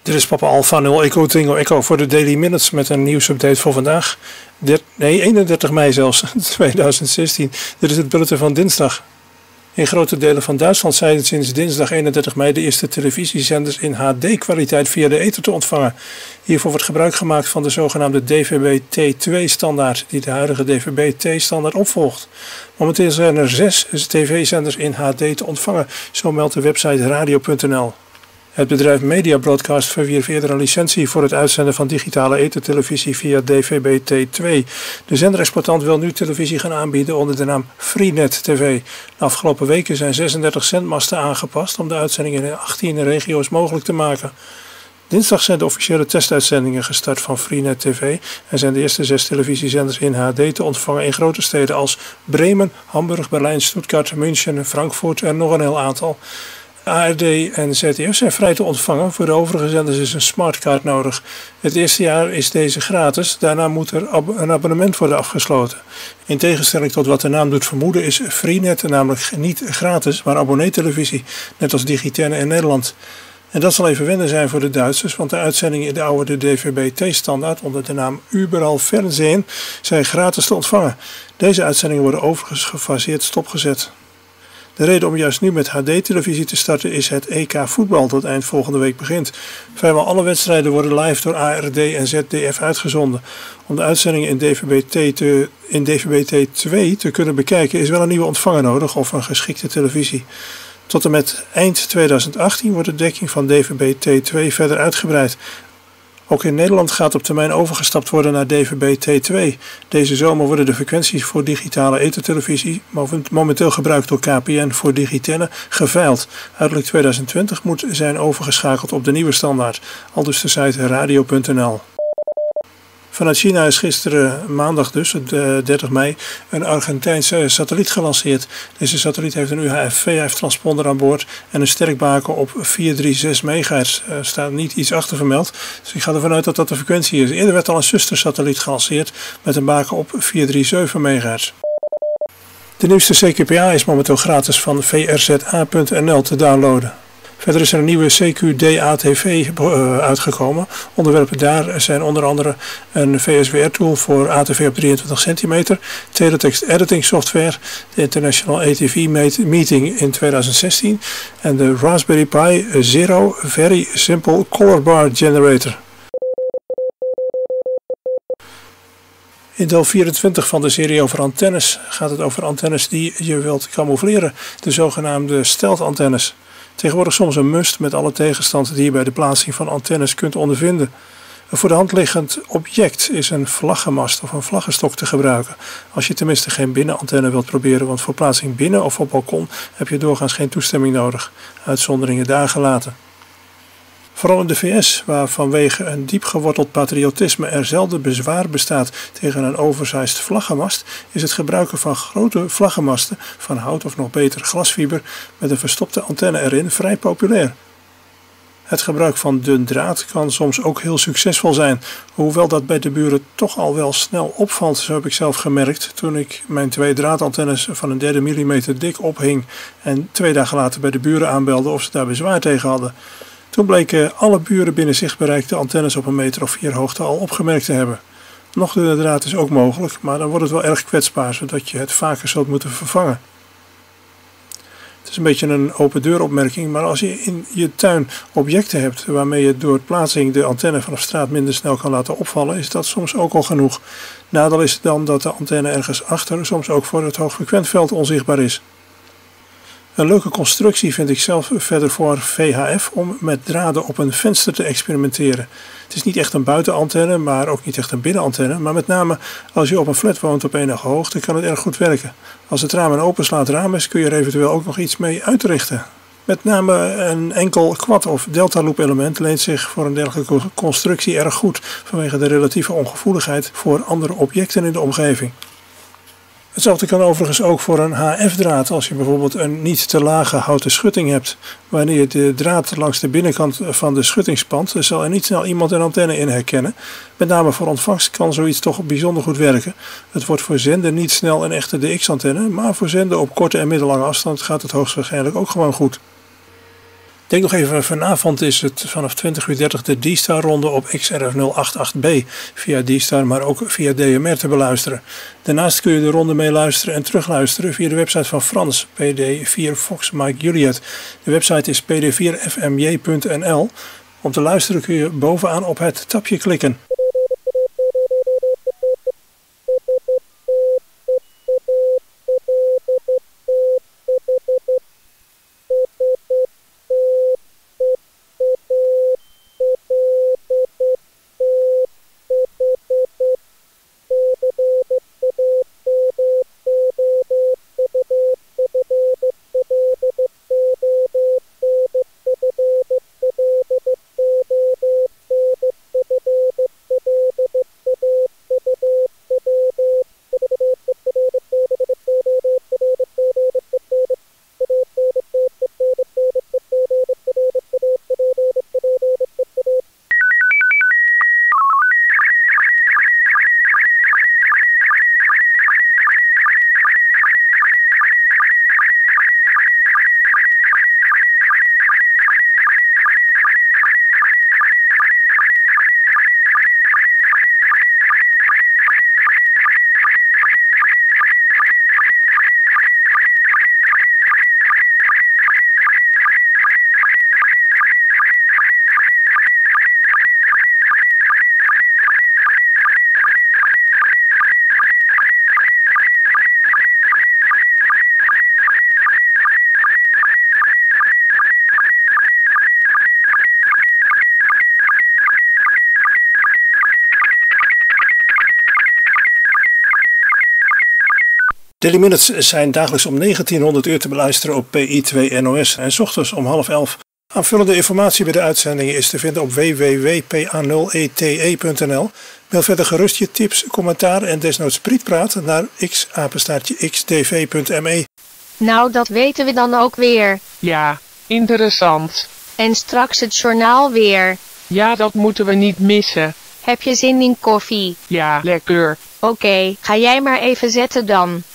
Dit is Papa Alpha 0 Echo Tango Echo voor de Daily Minutes met een nieuwsupdate voor vandaag. 31 mei zelfs, 2016. Dit is het bulletin van dinsdag. In grote delen van Duitsland zijn sinds dinsdag 31 mei de eerste televisiezenders in HD-kwaliteit via de ether te ontvangen. Hiervoor wordt gebruik gemaakt van de zogenaamde DVB-T2-standaard, die de huidige DVB-T-standaard opvolgt. Momenteel zijn er 6 tv-zenders in HD te ontvangen, zo meldt de website radio.nl. Het bedrijf Media Broadcast verwierf eerder een licentie voor het uitzenden van digitale ethertelevisie via DVB-T2. De zenderexploitant wil nu televisie gaan aanbieden onder de naam Freenet TV. De afgelopen weken zijn 36 zendmasten aangepast om de uitzendingen in 18 regio's mogelijk te maken. Dinsdag zijn de officiële testuitzendingen gestart van Freenet TV en zijn de eerste 6 televisiezenders in HD te ontvangen in grote steden als Bremen, Hamburg, Berlijn, Stuttgart, München, Frankfurt en nog een heel aantal. ARD en ZDF zijn vrij te ontvangen. Voor de overige zenders is een smartcard nodig. Het eerste jaar is deze gratis. Daarna moet er een abonnement worden afgesloten. In tegenstelling tot wat de naam doet vermoeden is Freenet namelijk niet gratis, maar abonneetelevisie. Net als Digitenne in Nederland. En dat zal even wennen zijn voor de Duitsers, want de uitzendingen in de oude DVB-T-standaard onder de naam Überall Fernsehen zijn gratis te ontvangen. Deze uitzendingen worden overigens gefaseerd stopgezet. De reden om juist nu met HD-televisie te starten is het EK voetbal dat eind volgende week begint. Vrijwel alle wedstrijden worden live door ARD en ZDF uitgezonden. Om de uitzendingen in DVB-T2 te kunnen bekijken is wel een nieuwe ontvanger nodig of een geschikte televisie. Tot en met eind 2018 wordt de dekking van DVB-T2 verder uitgebreid. Ook in Nederland gaat op termijn overgestapt worden naar DVB-T2. Deze zomer worden de frequenties voor digitale ethertelevisie, momenteel gebruikt door KPN voor Digitenne, geveild. Uiterlijk 2020 moet zijn overgeschakeld op de nieuwe standaard, aldus de site radio.nl. Vanuit China is gisteren maandag dus, 30 mei, een Argentijnse satelliet gelanceerd. Deze satelliet heeft een UHF-VHF-transponder aan boord en een sterkbaken op 436 MHz. Er staat niet iets achter vermeld, dus ik ga ervan uit dat dat de frequentie is. Eerder werd al een zustersatelliet gelanceerd met een baken op 437 MHz. De nieuwste CQPA is momenteel gratis van vrza.nl te downloaden. Verder is er een nieuwe CQD-ATV uitgekomen. Onderwerpen daar zijn onder andere een VSWR-tool voor ATV op 23 centimeter, teletext editing software, de International ATV Meeting in 2016 en de Raspberry Pi Zero Very Simple Color Bar Generator. In deel 24 van de serie over antennes gaat het over antennes die je wilt camoufleren, de zogenaamde stealth-antennes. Tegenwoordig soms een must met alle tegenstand die je bij de plaatsing van antennes kunt ondervinden. Een voor de hand liggend object is een vlaggenmast of een vlaggenstok te gebruiken. Als je tenminste geen binnenantenne wilt proberen, want voor plaatsing binnen of op balkon heb je doorgaans geen toestemming nodig. Uitzonderingen daar gelaten. Vooral in de VS, waar vanwege een diep geworteld patriotisme er zelden bezwaar bestaat tegen een oversized vlaggenmast, is het gebruiken van grote vlaggenmasten van hout of nog beter glasfiber met een verstopte antenne erin vrij populair. Het gebruik van dun draad kan soms ook heel succesvol zijn, hoewel dat bij de buren toch al wel snel opvalt, zo heb ik zelf gemerkt toen ik mijn 2 draadantennes van een 1/3 mm dik ophing en 2 dagen later bij de buren aanbelde of ze daar bezwaar tegen hadden. Toen bleken alle buren binnen zichtbereik de antennes op 1 meter of 4 hoogte al opgemerkt te hebben. Nog dunne draad is ook mogelijk, maar dan wordt het wel erg kwetsbaar, zodat je het vaker zult moeten vervangen. Het is een beetje een open deur opmerking, maar als je in je tuin objecten hebt waarmee je door plaatsing de antenne vanaf straat minder snel kan laten opvallen, is dat soms ook al genoeg. Nadeel is dan dat de antenne ergens achter soms ook voor het hoogfrequent veld onzichtbaar is. Een leuke constructie vind ik zelf verder voor VHF om met draden op een venster te experimenteren. Het is niet echt een buitenantenne, maar ook niet echt een binnenantenne, maar met name als je op een flat woont op enige hoogte kan het erg goed werken. Als het raam een openslaand raam is, kun je er eventueel ook nog iets mee uitrichten. Met name een enkel quad- of delta-loop element leent zich voor een dergelijke constructie erg goed, vanwege de relatieve ongevoeligheid voor andere objecten in de omgeving. Hetzelfde kan overigens ook voor een HF-draad als je bijvoorbeeld een niet te lage houten schutting hebt. Wanneer je de draad langs de binnenkant van de schutting spant, zal er niet snel iemand een antenne in herkennen. Met name voor ontvangst kan zoiets toch bijzonder goed werken. Het wordt voor zenden niet snel een echte DX-antenne, maar voor zenden op korte en middellange afstand gaat het hoogstwaarschijnlijk ook gewoon goed. Denk nog even, vanavond is het vanaf 20:30 de D-Star-ronde op XRF088B via D-Star, maar ook via DMR te beluisteren. Daarnaast kun je de ronde meeluisteren en terugluisteren via de website van Frans, PD4 Fox Mike Juliet. De website is pd4fmj.nl. Om te luisteren kun je bovenaan op het tabje klikken. Daily Minutes zijn dagelijks om 1900 uur te beluisteren op PI2 NOS en 's ochtends om 10:30. Aanvullende informatie bij de uitzendingen is te vinden op www.pa0ete.nl. Mail verder gerust je tips, commentaar en desnoods prietpraat naar x@xdv.me. Nou, dat weten we dan ook weer. Ja, interessant. En straks het journaal weer. Ja, dat moeten we niet missen. Heb je zin in koffie? Ja, lekker. Oké, ga jij maar even zetten dan.